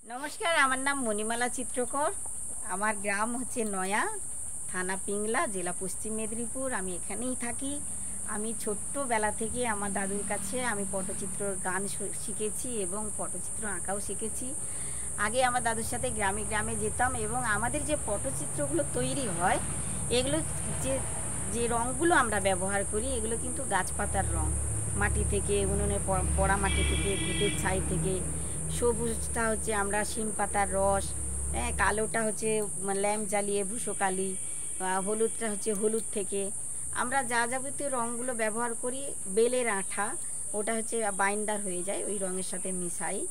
नमस्कार आमार नाम मनिमाला चित्रकर। आमार ग्राम होच्छे नया, थाना पिंगला, जिला पश्चिम मेदिनीपुर। आमी एखानेई थाकी। आमी छोट्टोबेला थेके आमार दादुर काछे आमी पटचित्र गान शिखेछि एबं पटचित्र आँकाओ शिखेछि। आगे आमार दादुर साथे ग्रामे ग्रामे जेताम एबं आमादेर जे पटचित्रगुलो तैरी हय एगुलो जे जे रंगगुलो आमरा व्यवहार करी एगुलो किन्तु गाछपातार रंग, माटी थेके उनुने पड़ा माटी थेके भूतेर छाई थेके। सबुजटा होच्छे आमरा शिम पातार रस, कालोटा होच्छे लैम्प जालिए भूषोकाली, हलुदटा होच्छे हलुद थेके आमरा जा जाबतीय रंगगुलो व्यवहार करी। बेलेर आठा ओटा होच्छे बाइंडार हये जाय, ओई रंगेर साथे मिशाई।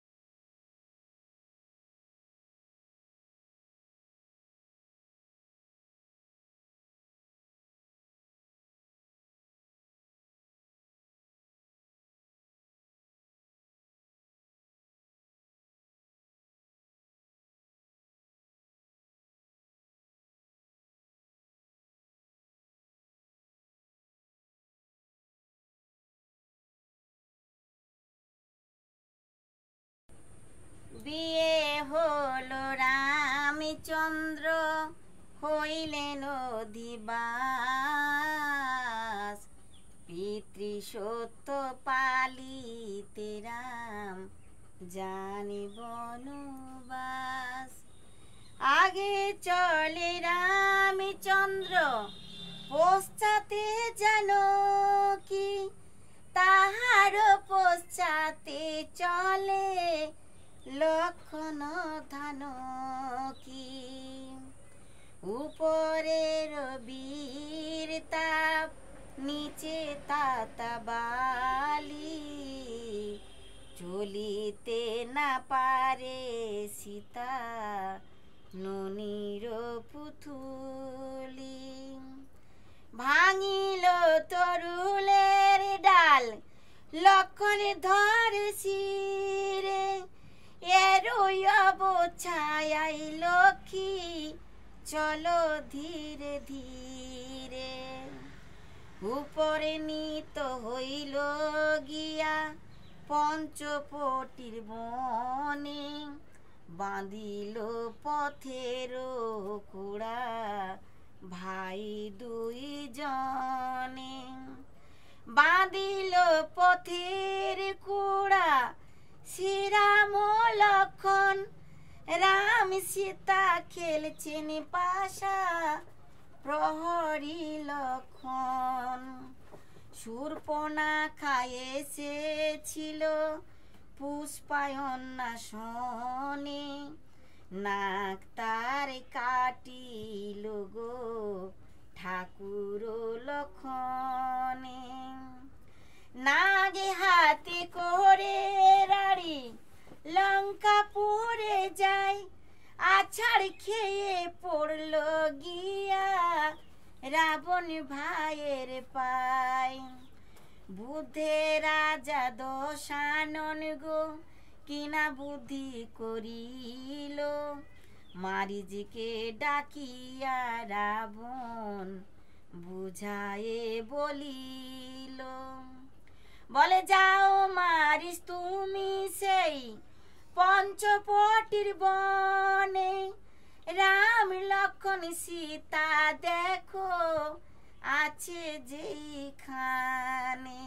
বিয়ে হলো রামচন্দ্র হইলেন অধিবাস, পিতৃসত্য পালিতে রাম জানি বনবাস। আগে চলে রামচন্দ্র পশ্চাতে জানকী, তাহার পশ্চাতে চলে লক্ষণ ধানকী। উপরের বীর তাপ নিচে তাতাবালি, চলিতে না পারে সীতা ননির পুতুলি। ভাঙিল তরুলের ডাল লক্ষণ ধরে শিরে, এরই অবছায়াই লক্ষ্মী চলো ধীরে ধীরে। উপরে নিত হইল গিয়া পঞ্চপটির বনে, বাঁধিল পথের কুড়া ভাই দুই জনে। বাঁধিল পথের কুড়া শ্রীরাম লক্ষণ, রাম সীতা খেলছেন পাশা প্রহরী লক্ষণ। শূর্পণখা এসেছিল পুষ্পায়নাসনে, নাক তার কাটিল গো ঠাকুর লক্ষণে। নাগে হাতে করে রাড়ি লঙ্কা পড়ে যায়, আছাড় খেয়ে পড়ল গিয়া রাবণ ভাইয়ের পায়। বুদ্ধে রাজা দশানন গো কিনা বুদ্ধি করিল, মারিচকে ডাকিয়া রাবণ বুঝায়ে বলিল। বলে যাও মারিচ তুমি সেই পঞ্চপটির বনে, রাম লক্ষণ সীতা দেখো আছে যেইখানে।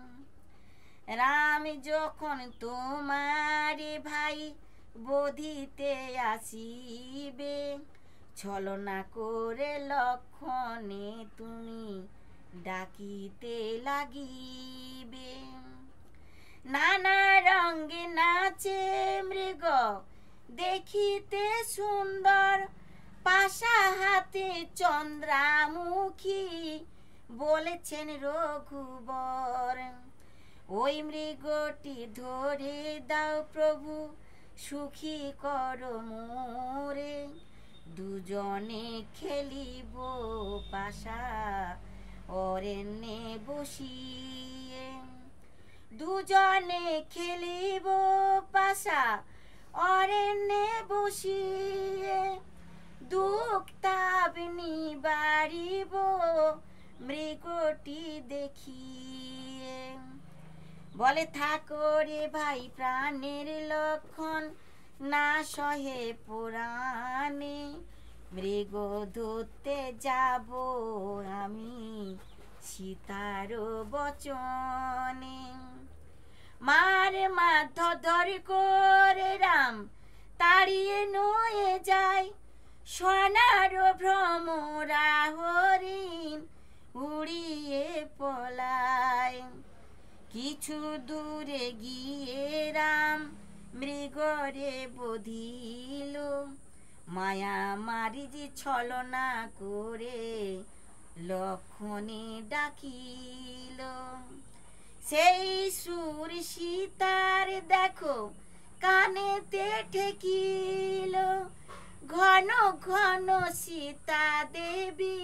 রাম যখন তোমারে ভাই বধিতে আসিবে, ছলনা করে লক্ষণে তুমি ডাকিতে লাগিবে। নানা রঙে নাচে মৃগ দেখিতে সুন্দর, পাশা হাতে চন্দ্রামুখী বলেছেন রঘুবর। ওই মৃগটি ধরে দাও প্রভু সুখী কর মোরে, দুজনে খেলিব পাশা অরণ্যে বসিয়ে। দুজনে খেলিব পাশা অরণ্যে বসিয়ে, দুঃখ তাপ নিবারিব মৃগটি দেখিয়ে। বলে থাকো রে ভাই প্রাণের লক্ষণ, না সহে পুরাণে, মৃগ ধরতে যাব আমি সীতার বচনে। মার মাধর করে রাম তাড়িয়ে নয়ে যায়, সোনার ভ্রমরা হরিণ উড়িয়ে পলায়। কিছু দূরে গিয়ে রাম মৃগরে বধিল, মায়া মারিজি ছলনা করে লক্ষণে ডাকিল। সেই সুর সীতার দেখো কানেতে ঠেকিল, ঘন ঘন সীতা দেবী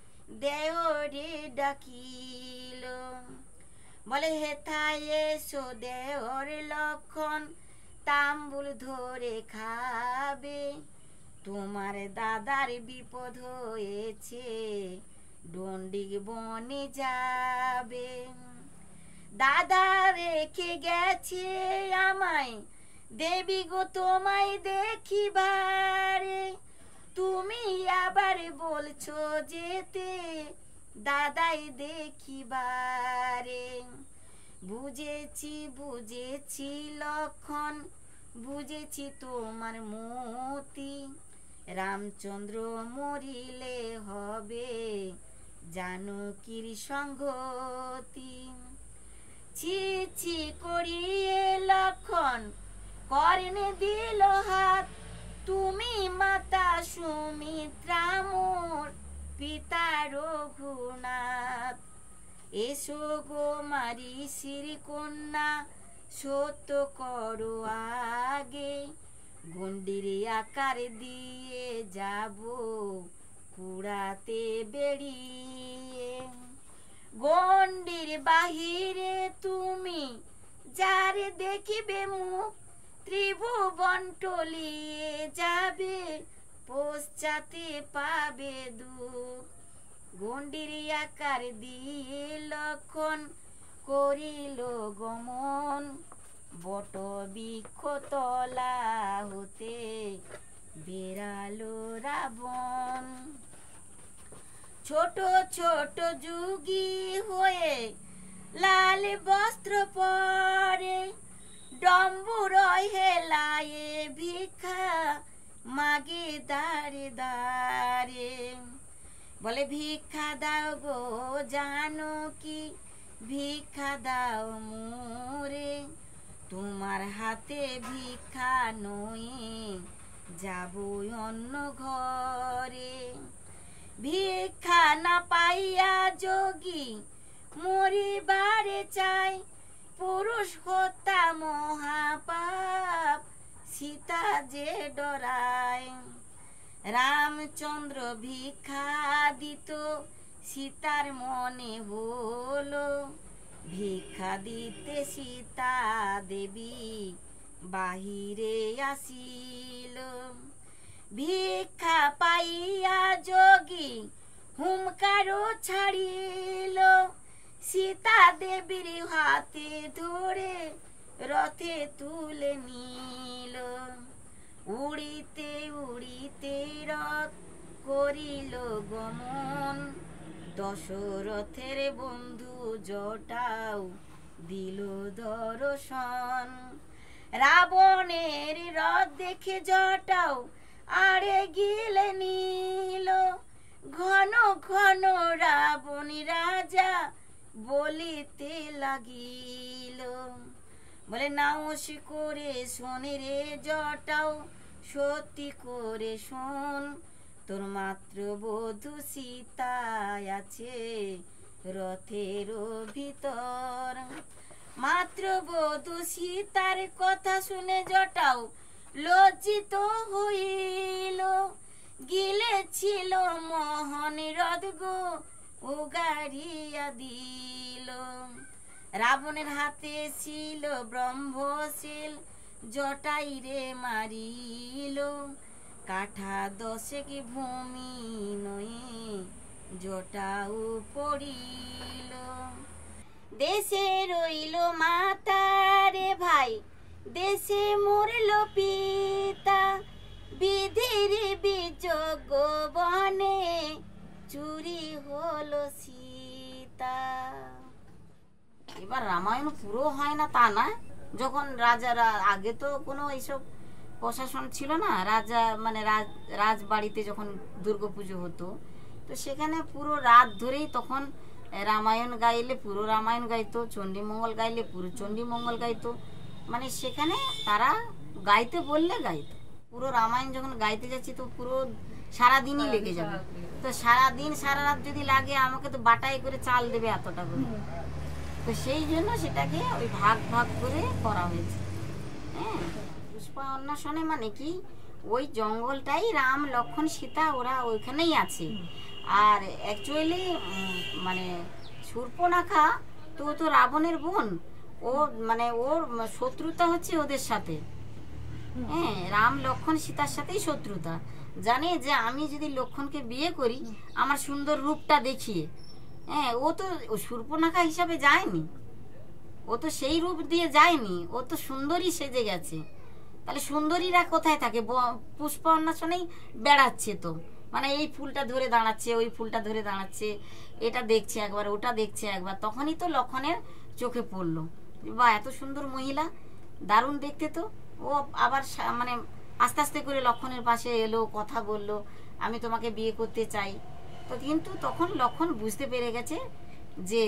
দেহরে ডাকিল। বলে হেথায় এসো দেহর লক্ষণ, তাম্বুল ধরে খাবে, তোমার দাদার বিপদ হয়েছে, দণ্ডিক বনে যাবে। দাদা রেখে গেছে আমায়, দেবী গো তোমায় দেখিবারে, তুমি আবার বলছো যেতে দাদাই দেখিবারে। বুঝেছি বুঝেছি লক্ষণ, বুঝেছি তোমার মতি, রামচন্দ্র মরিলে হবে জানকীর সঙ্গতি। ছি ছি করিয়ে লক্ষণ কর্ণে দিল হাত, তুমি মাতা সুমিত্রা মোর পিতা রঘুনাথ। এসো গো মারি শ্রীকন্যা সত্য করো আগে, গন্ডির আকার দিয়ে যাব কুড়াতে বেরিয়ে। গন্ডির বাহিরে তুমি যারে দেখিবে মুখ, ত্রিভুবন টলিয়ে যাবে পশ্চাতে পাবে দুঃখ। গন্ডির আকার দিয়ে লক্ষণ করিল গমন, বট বৃক্ষ তলা হতে বেরালো রাবণ। ছোট ছোট যুগী হয়ে লাল বস্ত্র পরে, ডম্বুর হেলায়ে ভিক্ষা মাগে দাঁড়ে দাঁড়ে। বলে ভিক্ষা দাও গো জানকী, ভিক্ষা দাও মোরে, তোমার হাতে ভিক্ষা নয়ে যাব অন্য ঘরে। ভিক্ষা না পাইয়া যোগী মরিবারে চাই, পুরুষ হত্যা মহাপাপ সীতা যে ডরায়। রামচন্দ্র ভিক্ষা দিত সীতার মনে হলো, ভিক্ষা দিতে সীতা দেবী বাহিরে আসিল। ভিক্ষা পাইয়া যোগী হুমকারও ছাড়িল, সীতা দেবীর হাতে ধরে রথে তুলে নিল। উড়িতে উড়িতে রথ করিল গমন, দশরথের বন্ধু জটাও দিল দর্শন। রাবণের রথ দেখে জটাও আরে গিলে নিল, ঘন ঘন রাবণ রাজা বলিতে লাগিল। বলে নাওস করে শোনে রে জটাও, সত্যি করে শোন, তোর মাত্র বধূ সীতা আছে রথের ভিতর। মাত্র বধূ সীতার কথা শুনে জটাও লজ্জিত হইল, গিলেছিল মোহন রথ গো উগারিয়া দিল। রাবণের হাতে ছিল ব্রহ্মশীল, জটাই রে মারিল, কাঠা দশেক ভূমি নয়ে জটাও পড়িল। দেশে রইল মাতা রে ভাই, দেশ এসে মরল পিতা, বিধির বিযোগ বনে চুরি হলো সীতা। এবার রামায়ণ পুরো হয় না তা না, যখন রাজারা, আগে তো কোনো এইসব প্রশাসন ছিল না, রাজা মানে রাজবাড়িতে যখন দুর্গাপুজো হতো, তো সেখানে পুরো রাত ধরেই তখন রামায়ণ গাইলে পুরো রামায়ণ গাইতো, চণ্ডীমঙ্গল গাইলে পুরো চণ্ডীমঙ্গল গাইতো। মানে সেখানে তারা গাইতে বললে গাইতো। পুরো রামায়ণ যখন গাইতে যাচ্ছি তো পুরো সারাদিনই লেগে যাবে। তো সারাদিন সারা রাত যদি লাগে, আমাকে তো বাটাই করে চাল দেবে এতটা করে। তো সেই জন্য সেটাকে ওই ভাগ ভাগ করে করা হয়েছে। হ্যাঁ, পুষ্পা অন্বেষণে মানে কি, ওই জঙ্গলটাই রাম লক্ষ্মণ সীতা ওরা ওইখানেই আছে। আর অ্যাকচুয়ালি মানে শূর্পণখা তো তো রাবণের বোন, ও মানে ওর শত্রুতা হচ্ছে ওদের সাথে। হ্যাঁ, রাম লক্ষ্মণ সীতার সাথেই শত্রুতা। জানে যে আমি যদি লক্ষ্মণকে বিয়ে করি আমার সুন্দর রূপটা দেখিয়ে, হ্যাঁ, ও তো শূর্পণখা হিসাবে যায়নি, ও তো সেই রূপ দিয়ে যায়নি, ও তো সুন্দরী সেজে গেছে। তাহলে সুন্দরীরা কোথায় থাকে? পুষ্প অন্বেষণেই বেড়াচ্ছে তো, মানে এই ফুলটা ধরে দাঁড়াচ্ছে, ওই ফুলটা ধরে দাঁড়াচ্ছে, এটা দেখছে একবার, ওটা দেখছে একবার। তখনই তো লক্ষণের চোখে পড়লো, বা এত সুন্দর মহিলা, দারুণ দেখতে তো। ও আবার মানে আস্তে আস্তে করে লক্ষণের পাশে এলো, কথা বললো, আমি তোমাকে বিয়ে করতে চাই। তো কিন্তু তখন লক্ষণ বুঝতে পেরে গেছে যে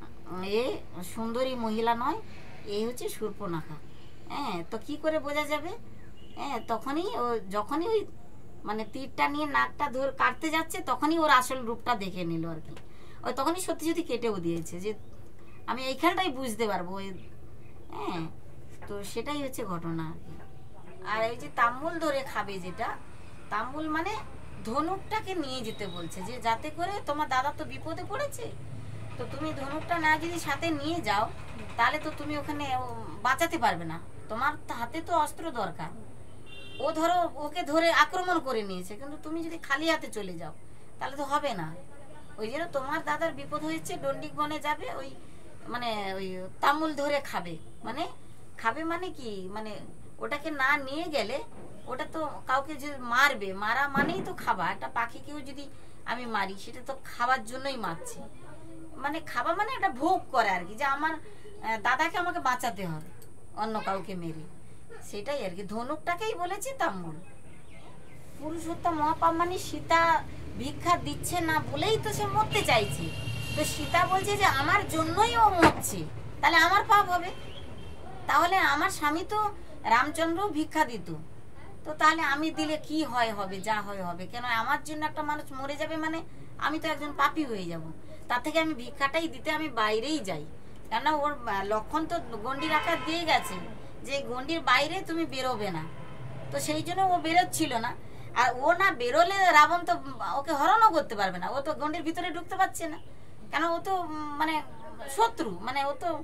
এ সুন্দরী মহিলা নয়, এই হচ্ছে শূর্পণখা। হ্যাঁ, তো কি করে বোঝা যাবে? হ্যাঁ, তখনই ও যখনই ওই মানে তীরটা নিয়ে নাকটা ধরে কাটতে যাচ্ছে, তখনই ওর আসল রূপটা দেখে নিল আর কি। ওই তখনই সত্যি সত্যি কেটেও দিয়েছে যে আমি এইখানটাই বুঝতে পারবো। হ্যাঁ, তো সেটাই হচ্ছে ঘটনা আর কি। আর এই যে তাম্বুল ধরে খাবে, যেটা তাম্বুল মানে ধনুকটাকে নিয়ে যেতে বলছে, যে যাতে করে তোমার দাদা তো বিপদে পড়েছে, তো তুমি ধনুকটা না যদি সাথে নিয়ে যাও তাহলে তো তুমি ওখানে বাঁচাতে পারবে না, তোমার হাতে তো অস্ত্র দরকার। ও ধরো ওকে ধরে আক্রমণ করে নিয়েছে, কিন্তু তুমি যদি খালি হাতে চলে যাও তাহলে তো হবে না। ওই জন্য তোমার দাদার বিপদ হয়েছে, দণ্ডিক বনে যাবে, ওই মানে ওই তামুল ধরে খাবে। মানে খাবে মানে কি, মানে ওটাকে না নিয়ে গেলে ওটা তো কাউকে যে মারবে, মারা মানেই তো খাবা। একটা পাখিকেও যদি আমি মারি, সেটা তো খাবার জন্যই মারছি। মানে খাবা মানে একটা ভোগ করে আর কি, যে আমার দাদাকে আমাকে বাঁচাতে হবে অন্য কাউকে মেরে, সেটাই আর কি। ধনুকটাকেই বলেছি তাম্বুল। পুরুষোত্তম মহাপাপ মানে সীতা ভিক্ষা দিচ্ছে না বলেই তো সে মরতে চাইছে। তো সীতা বলছে যে আমার জন্যই ও মরছে, তাহলে আমার পাপ হবে। তাহলে আমার স্বামী তো রামচন্দ্র ভিক্ষা দিত, তো তাহলে আমি দিলে কি হয় হবে, যা হয় হবে। কেন আমার জন্য একটা মানুষ মরে যাবে, মানে আমি তো একজন পাপী হয়ে যাব। তার থেকে আমি ভিক্ষাটাই দিতে আমি বাইরেই যাই। কেননা ওর লক্ষণ তো গন্ডির আকার দিয়ে গেছে যে গন্ডির বাইরে তুমি বেরোবে না, তো সেই জন্য ও বেরোচ্ছিল না। আর ও না বেরোলে রাবণ তো ওকে হরণও করতে পারবে না, ও তো গন্ডির ভিতরে ঢুকতে পারছে না, কেন ও তো মানে শত্রু, মানে ও তো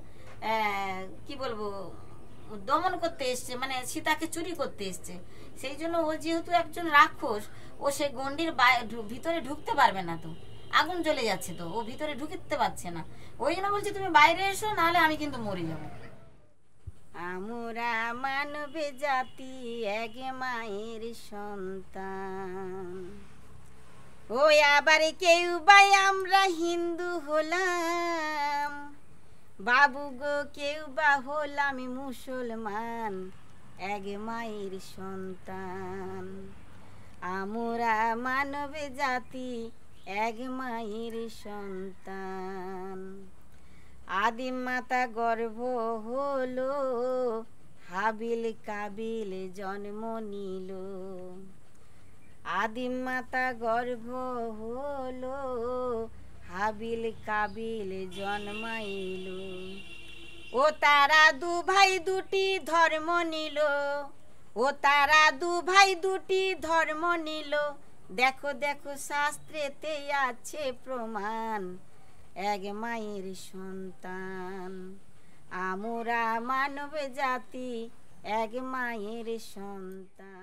কি বলবো, দমন করতে এসছে, মানে সীতাকে চুরি করতে এসছে। সেই জন্য ও যেহেতু একজন রাক্ষস, ও সে গন্ডির ভিতরে ঢুকতে পারবে না, তো আগুন জ্বলে যাচ্ছে, তো ও ভিতরে ঢুকতে পারছে না। ওই জন্য বলছে তুমি বাইরে এসো, নাহলে আমি কিন্তু মরে যাবো। আমরা মানব জাতি এক মায়ের সন্তান, ও আবার কেউ বাই আমরা হিন্দু হলাম, বাবু গো কেউ বা হলাম মুসলমান, এক মায়ের সন্তান। আমরা মানব জাতি এক মায়ের সন্তান। আদিম মাতা গর্ভ হলো, হাবিল কাবিল জন্ম নিল। আদিম মাতা গর্ভ হলো, হাবিল কাবিল জন্মাইল। ও তারা দু ভাই দুটি ধর্ম নিল, ও তারা দু ভাই দুটি ধর্ম নিল। দেখো দেখো শাস্ত্রেতে আছে প্রমাণ, এক মায়ের সন্তান। আমরা মানব জাতি এক মায়ের সন্তান।